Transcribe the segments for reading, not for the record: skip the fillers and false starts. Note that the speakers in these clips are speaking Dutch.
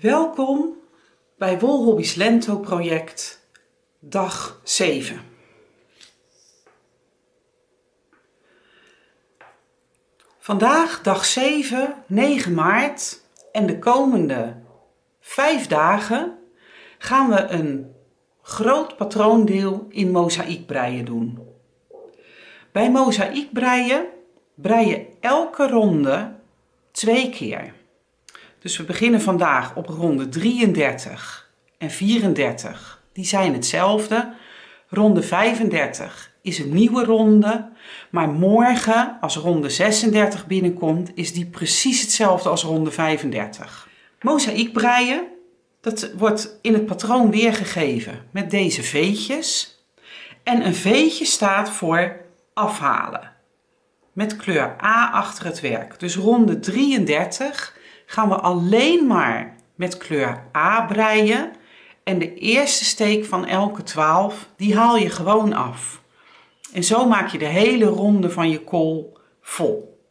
Welkom bij Wolhobby's Lento project dag 7. Vandaag dag 7, 9 maart en de komende 5 dagen gaan we een groot patroondeel in mozaïekbreien doen. Bij mozaïekbreien brei je elke ronde 2 keer. Dus we beginnen vandaag op ronde 33 en 34. Die zijn hetzelfde. Ronde 35 is een nieuwe ronde. Maar morgen, als ronde 36 binnenkomt, is die precies hetzelfde als ronde 35. Mozaïekbreien, dat wordt in het patroon weergegeven met deze veetjes. En een veetje staat voor afhalen. Met kleur A achter het werk. Dus ronde 33 gaan we alleen maar met kleur A breien. En de eerste steek van elke 12, die haal je gewoon af. En zo maak je de hele ronde van je kool vol.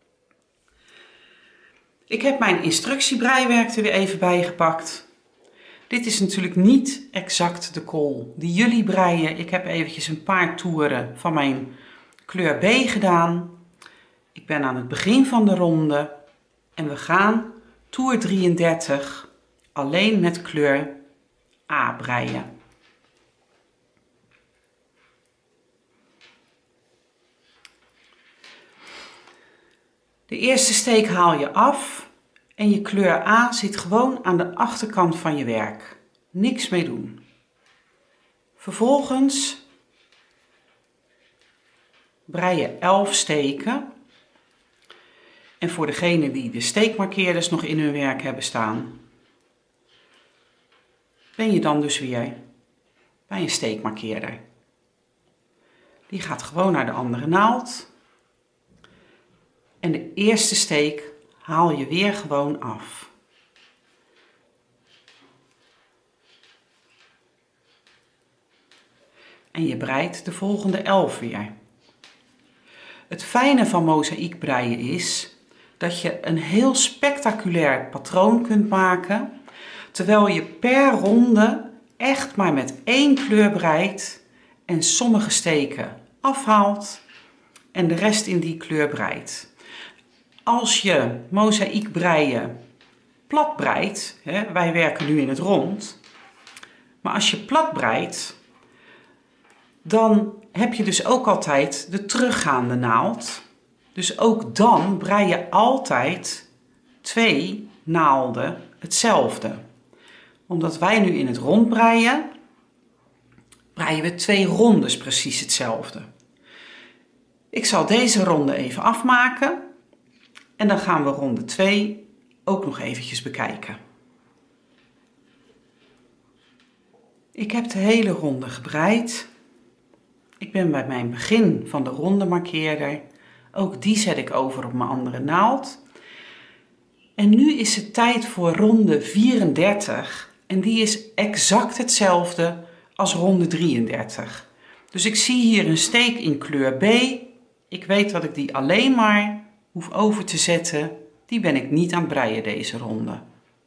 Ik heb mijn instructiebreiwerk er weer even bij gepakt. Dit is natuurlijk niet exact de kool die jullie breien. Ik heb eventjes een paar toeren van mijn kleur B gedaan. Ik ben aan het begin van de ronde en we gaan toer 33 alleen met kleur A breien. De eerste steek haal je af en je kleur A zit gewoon aan de achterkant van je werk. Niks mee doen. Vervolgens brei je 11 steken. En voor degenen die de steekmarkeerders nog in hun werk hebben staan, ben je dan dus weer bij een steekmarkeerder. Die gaat gewoon naar de andere naald. En de eerste steek haal je weer gewoon af. En je breidt de volgende 11 weer. Het fijne van mozaïekbreien is dat je een heel spectaculair patroon kunt maken, terwijl je per ronde echt maar met 1 kleur breidt en sommige steken afhaalt en de rest in die kleur breidt. Als je mozaïekbreien plat breidt, wij werken nu in het rond, maar als je plat breidt, dan heb je dus ook altijd de teruggaande naald. Dus ook dan brei je altijd 2 naalden hetzelfde. Omdat wij nu in het rond breien, breien we 2 rondes precies hetzelfde. Ik zal deze ronde even afmaken en dan gaan we ronde 2 ook nog eventjes bekijken. Ik heb de hele ronde gebreid. Ik ben bij mijn begin van de ronde markeerder. Ook die zet ik over op mijn andere naald. En nu is het tijd voor ronde 34. En die is exact hetzelfde als ronde 33. Dus ik zie hier een steek in kleur B. Ik weet dat ik die alleen maar hoef over te zetten. Die ben ik niet aan het breien deze ronde.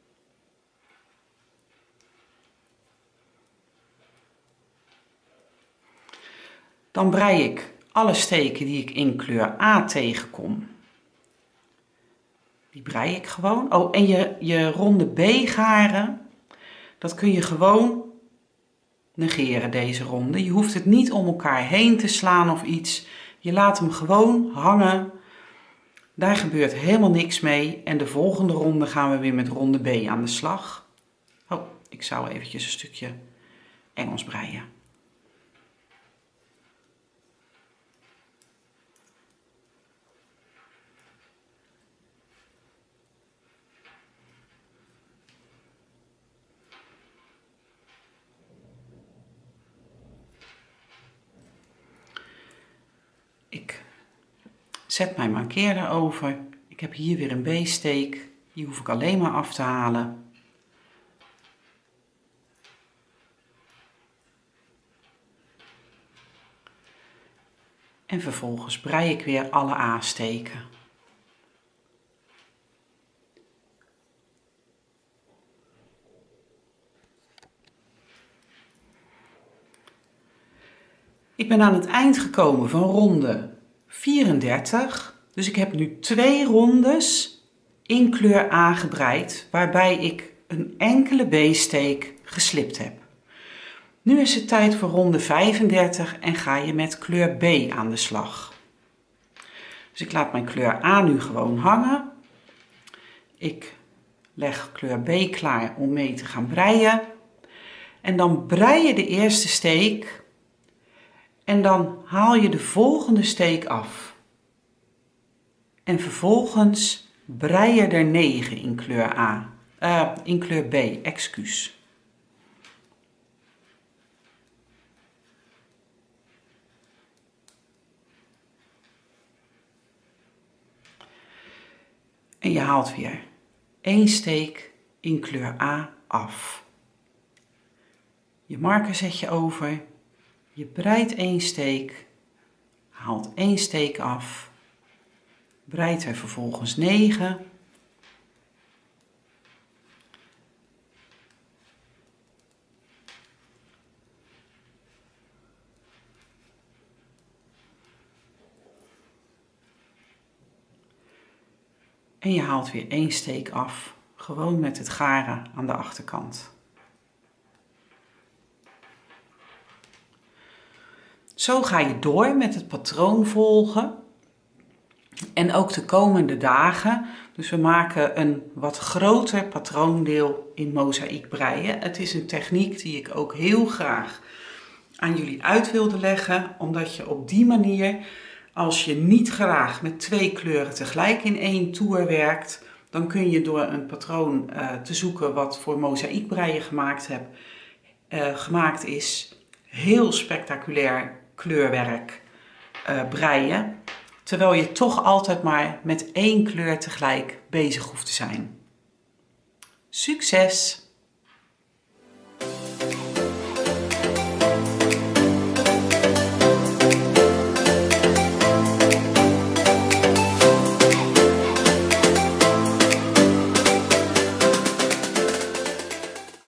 Dan brei ik alle steken die ik in kleur A tegenkom. Die brei ik gewoon. Oh, en je ronde B garen, dat kun je gewoon negeren deze ronde. Je hoeft het niet om elkaar heen te slaan of iets. Je laat hem gewoon hangen. Daar gebeurt helemaal niks mee. En de volgende ronde gaan we weer met ronde B aan de slag. Oh, ik zou eventjes een stukje Engels breien. Ik zet mijn markeerder over. Ik heb hier weer een B-steek. Die hoef ik alleen maar af te halen. En vervolgens brei ik weer alle A-steken. Ik ben aan het eind gekomen van ronde 34. Dus ik heb nu 2 rondes in kleur A gebreid, waarbij ik een enkele B-steek geslipt heb. Nu is het tijd voor ronde 35 en ga je met kleur B aan de slag. Dus ik laat mijn kleur A nu gewoon hangen. Ik leg kleur B klaar om mee te gaan breien. En dan brei je de eerste steek en dan haal je de volgende steek af. En vervolgens brei je er 9 in kleur in kleur B, excuus. En je haalt weer 1 steek in kleur A af. Je marker zet je over, je breidt 1 steek, haalt 1 steek af, breidt er vervolgens 9. En je haalt weer 1 steek af, gewoon met het garen aan de achterkant. Zo ga je door met het patroon volgen en ook de komende dagen. Dus we maken een wat groter patroondeel in mozaïek breien. Het is een techniek die ik ook heel graag aan jullie uit wilde leggen, omdat je op die manier, als je niet graag met 2 kleuren tegelijk in 1 toer werkt, dan kun je door een patroon te zoeken wat voor mozaïekbreien gemaakt is, heel spectaculair kleurwerk breien, terwijl je toch altijd maar met 1 kleur tegelijk bezig hoeft te zijn. Succes!